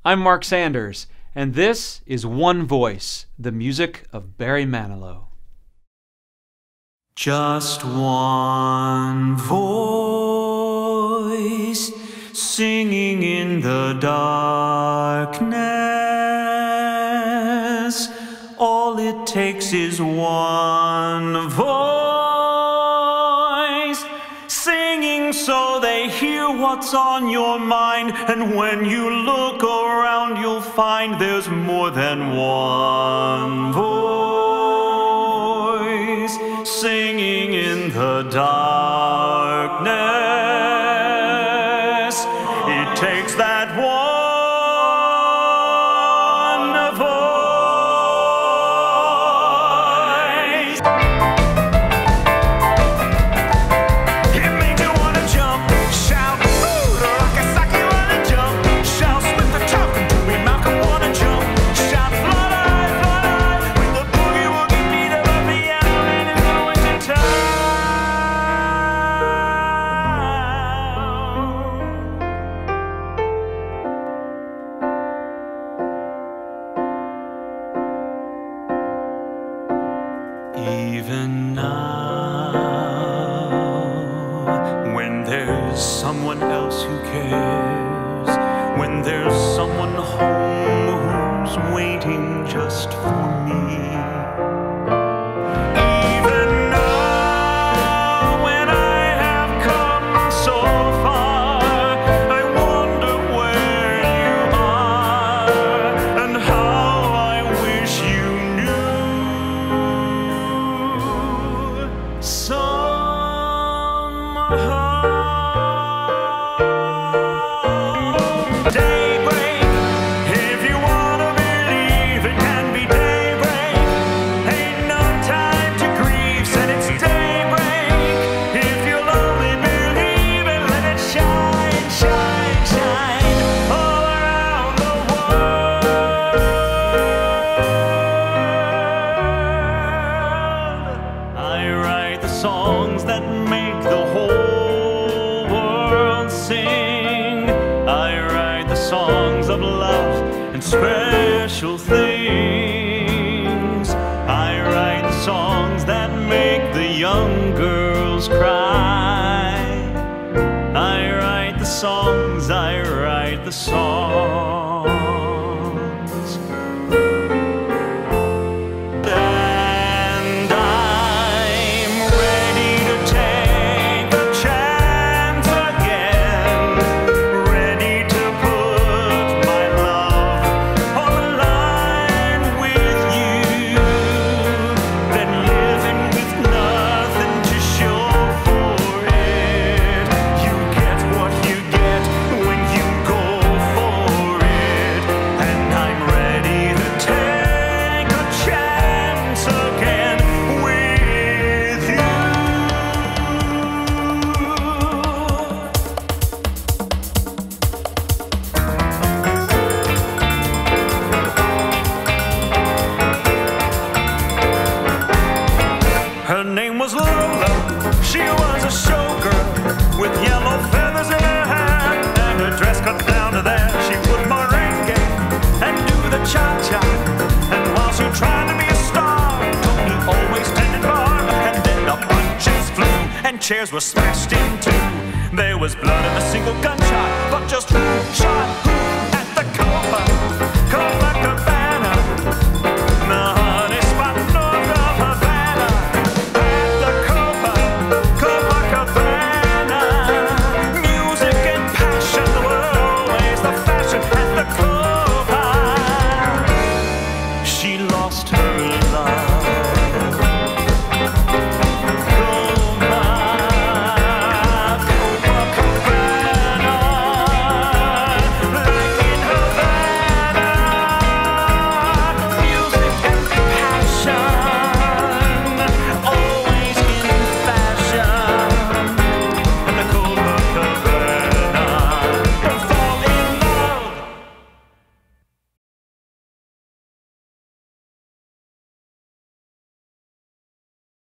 I'm Mark Sanders, and this is One Voice, the music of Barry Manilow. Just one voice singing in the darkness. All it takes is one voice singing so they hear what's on your mind. And when you look around, you'll find there's more than one voice singing in the darkness. It takes that one voice. It made you wanna jump, shout, ooh, rock a sock, you wanna jump, shout, split the top into me, Malcolm wanna jump, shout, flutter, with the boogie woogie beat of a piano in the winter time. Even now, when there's someone else who cares, when there's someone home who's waiting just for me. Even now, when I have come so far, I wonder where you are and how I wish you knew. Daybreak, if you wanna believe it can be daybreak. Ain't no time to grieve, said it's daybreak. If you'll only believe it, let it shine, shine, shine all around the world. I write the songs that make the whole world sing. I write the songs of love and special things. I write the songs that make the young girls cry. I write the songs, I write the songs. And I'm ready to take a chance again, ready to put my love on the line with you. Then living with nothing to show for it. You get what you get when you go for it. And I'm ready to take a chance again with you. Her name was Lola, she was a showgirl with yellow feathers in her hair, and her dress cut down to there. She would merengue and do the cha-cha, and while she tried to be a star, Tony always tended bar, and then the punches flew and chairs were smashed in two. There was blood and a single gunshot, but just who shot who?